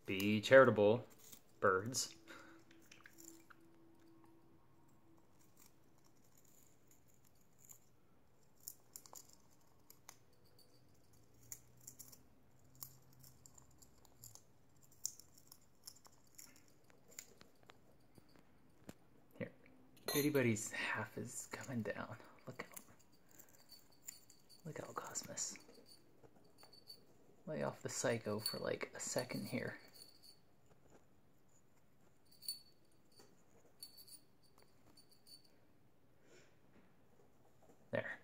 Be charitable, birds. Here, Biddybuddy's half is coming down. Look out. Look out, Cosmas. Lay off the psycho for like a second here. There.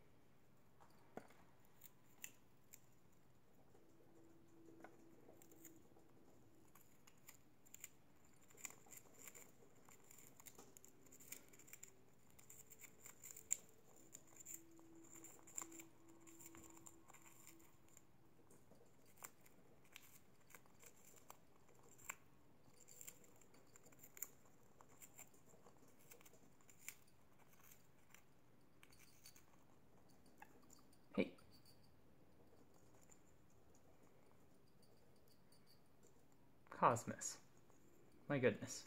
Hey. Cosmas. My goodness.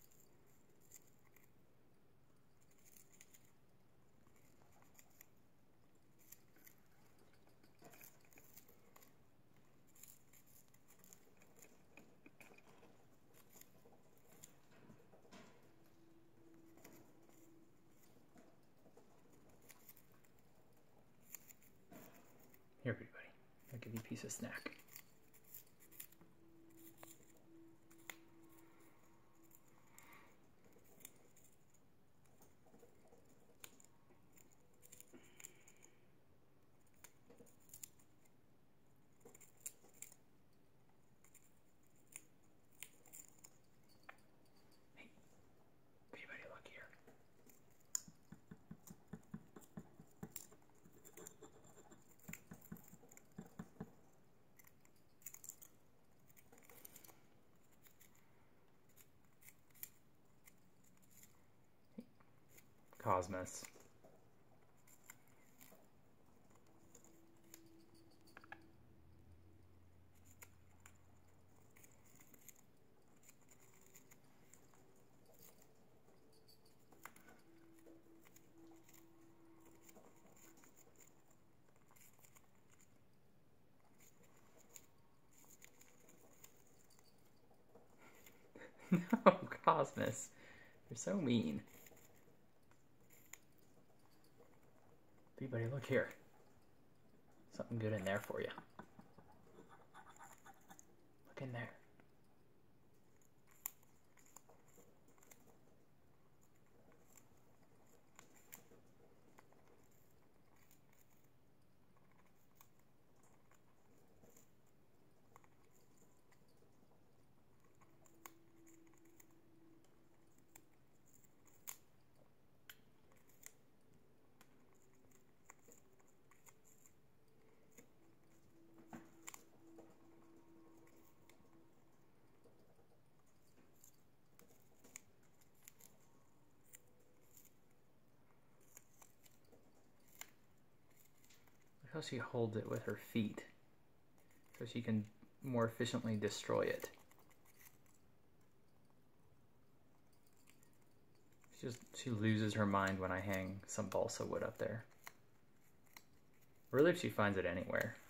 Here, everybody. I'll give you a piece of snack. Hey, everybody, look here. Cosmas. No, Cosmas. You're so mean. Everybody, look here. Something good in there for you. Look in there. Look how she holds it with her feet so she can more efficiently destroy it. She loses her mind when I hang some balsa wood up there. Really, if she finds it anywhere.